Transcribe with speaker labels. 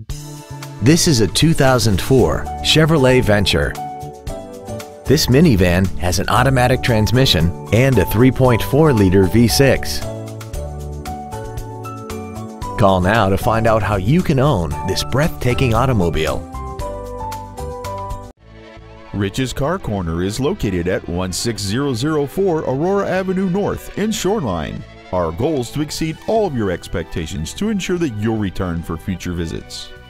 Speaker 1: This is a 2004 Chevrolet Venture. This minivan has an automatic transmission and a 3.4-liter V6. Call now to find out how you can own this breathtaking automobile.
Speaker 2: Rich's Car Corner is located at 16004 Aurora Avenue North in Shoreline. Our goal is to exceed all of your expectations to ensure that you'll return for future visits.